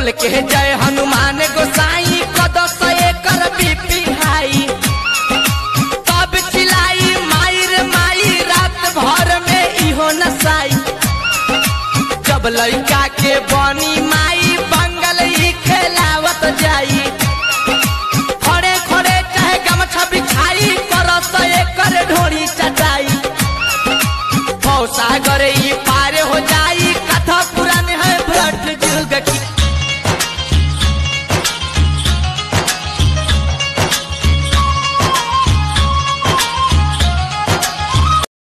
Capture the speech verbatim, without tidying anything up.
बोल के जय हनुमान गोसाई कदस एकर बीपी हाई तब चिलाई माई रे माई रात भर में इहो नसाई जब लड़का के बनी माई बंगल ही खेलावत जाई खड़े खड़े चाहे गमछा बिछाई करस एकर ढोरी चटाई सागर ई पार हो जाई